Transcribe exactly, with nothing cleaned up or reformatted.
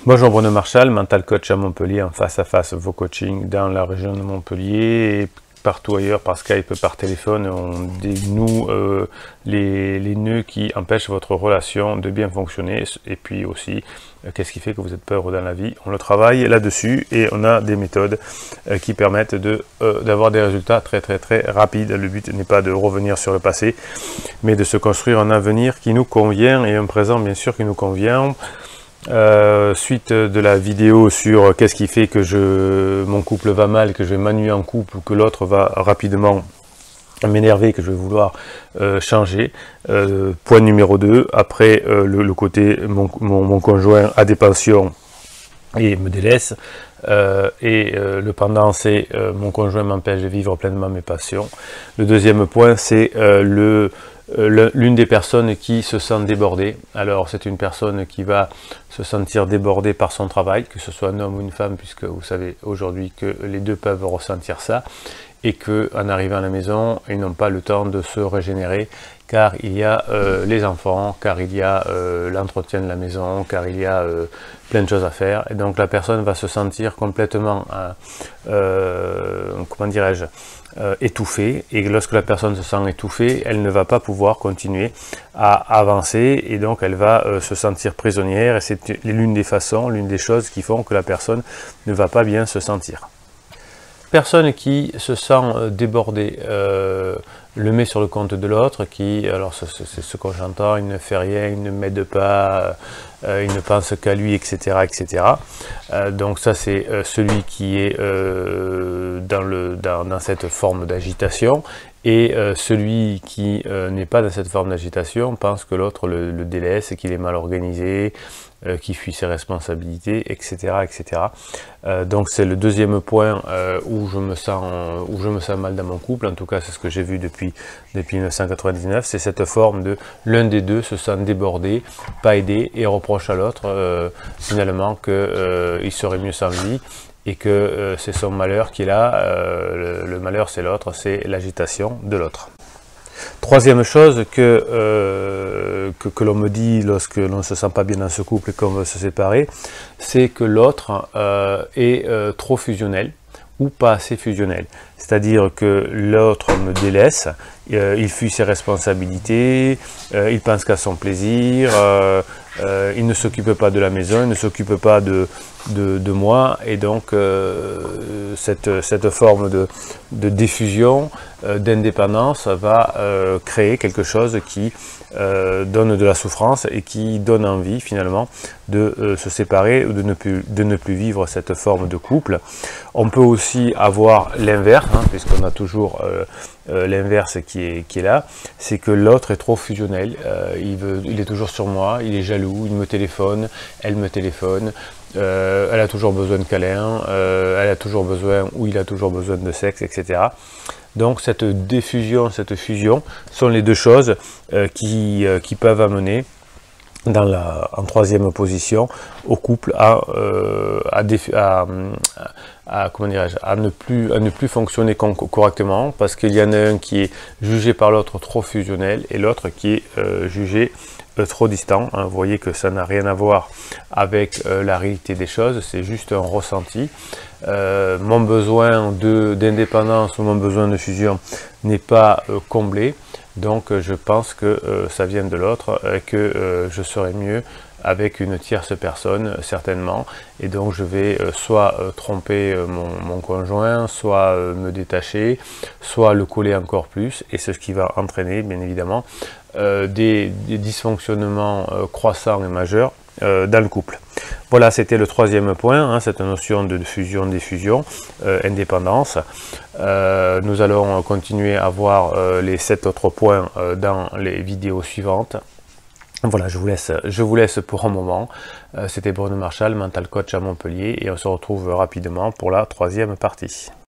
Bonjour Bruno Marchal, mental coach à Montpellier, en face à face vos coachings dans la région de Montpellier et partout ailleurs par Skype, par téléphone. On dénoue euh, les, les nœuds qui empêchent votre relation de bien fonctionner, et puis aussi euh, qu'est-ce qui fait que vous êtes pas heureux dans la vie. On le travaille là-dessus et on a des méthodes euh, qui permettent de euh, d'avoir des résultats très très très rapides. Le but n'est pas de revenir sur le passé, mais de se construire un avenir qui nous convient et un présent bien sûr qui nous convient. Euh, suite de la vidéo sur qu'est-ce qui fait que je, mon couple va mal, que je vais m'ennuyer en couple ou que l'autre va rapidement m'énerver, que je vais vouloir euh, changer. Euh, point numéro deux, après euh, le, le côté mon, mon, mon conjoint a des pensions et me délaisse. Euh, et euh, le pendant, c'est euh, mon conjoint m'empêche de vivre pleinement mes passions. Le deuxième point, c'est euh, le l'une des personnes qui se sent débordée. Alors c'est une personne qui va se sentir débordée par son travail, que ce soit un homme ou une femme, puisque vous savez aujourd'hui que les deux peuvent ressentir ça, et qu'en arrivant à la maison, ils n'ont pas le temps de se régénérer, car il y a euh, les enfants, car il y a euh, l'entretien de la maison, car il y a euh, plein de choses à faire, et donc la personne va se sentir complètement, euh, euh, comment dirais-je, euh, étouffée, et lorsque la personne se sent étouffée, elle ne va pas pouvoir continuer à avancer, et donc elle va euh, se sentir prisonnière, et c'est l'une des façons, l'une des choses qui font que la personne ne va pas bien se sentir. Personne qui se sent débordée euh, le met sur le compte de l'autre, qui, alors c'est ce qu'on j'entend, il ne fait rien, il ne m'aide pas, euh, il ne pense qu'à lui, et cetera, et cetera. Euh, donc ça c'est euh, celui qui est euh, dans, le, dans, dans cette forme d'agitation, et euh, celui qui euh, n'est pas dans cette forme d'agitation pense que l'autre le, le délaisse, qu'il est mal organisé, euh, qu'il fuit ses responsabilités, et cetera, et cetera. Euh, donc c'est le deuxième point euh, où je me sens où je me sens mal dans mon couple. En tout cas, c'est ce que j'ai vu depuis depuis mille neuf cent quatre-vingt-dix-neuf. C'est cette forme de l'un des deux se sent débordé, pas aidé, et reproche à l'autre euh, finalement que euh, il serait mieux sans lui, et que euh, c'est son malheur qu'il a, euh, le, le malheur c'est l'autre, c'est l'agitation de l'autre. Troisième chose que, euh, que, que l'on me dit lorsque l'on ne se sent pas bien dans ce couple et qu'on veut se séparer, c'est que l'autre euh, est euh, trop fusionnel ou pas assez fusionnel. C'est-à-dire que l'autre me délaisse, euh, il fuit ses responsabilités, euh, il pense qu'à son plaisir, euh, euh, il ne s'occupe pas de la maison, il ne s'occupe pas de, de, de moi, et donc euh, cette, cette forme de, de diffusion, euh, d'indépendance va euh, créer quelque chose qui euh, donne de la souffrance et qui donne envie finalement de euh, se séparer ou de ne, plus, de ne plus vivre cette forme de couple. On peut aussi avoir l'inverse, hein, puisqu'on a toujours euh, euh, l'inverse qui est, qui est là, c'est que l'autre est trop fusionnel, euh, il, veut, il est toujours sur moi, il est jaloux, il me téléphone, elle me téléphone, euh, elle a toujours besoin de câlins, euh, elle a toujours besoin, ou il a toujours besoin de sexe, et cetera. Donc cette diffusion, cette fusion sont les deux choses euh, qui, euh, qui peuvent amener dans la, en troisième position au couple à, euh, à, à, à, comment dirais-je, à, ne plus, à ne plus fonctionner correctement, parce qu'il y en a un qui est jugé par l'autre trop fusionnel et l'autre qui est euh, jugé euh, trop distant. Hein. Vous voyez que ça n'a rien à voir avec euh, la réalité des choses, c'est juste un ressenti. Euh, mon besoin d'indépendance ou mon besoin de fusion n'est pas euh, comblé. Donc euh, je pense que euh, ça vient de l'autre, euh, que euh, je serai mieux avec une tierce personne, euh, certainement. Et donc je vais euh, soit euh, tromper euh, mon, mon conjoint, soit euh, me détacher, soit le coller encore plus. Et c'est ce qui va entraîner, bien évidemment, euh, des, des dysfonctionnements euh, croissants et majeurs euh, dans le couple. Voilà, c'était le troisième point, hein, cette notion de fusion-diffusion, euh, indépendance. Euh, nous allons continuer à voir euh, les sept autres points euh, dans les vidéos suivantes. Voilà, je vous laisse, je vous laisse pour un moment. Euh, c'était Bruno Marchal, mental coach à Montpellier, et on se retrouve rapidement pour la troisième partie.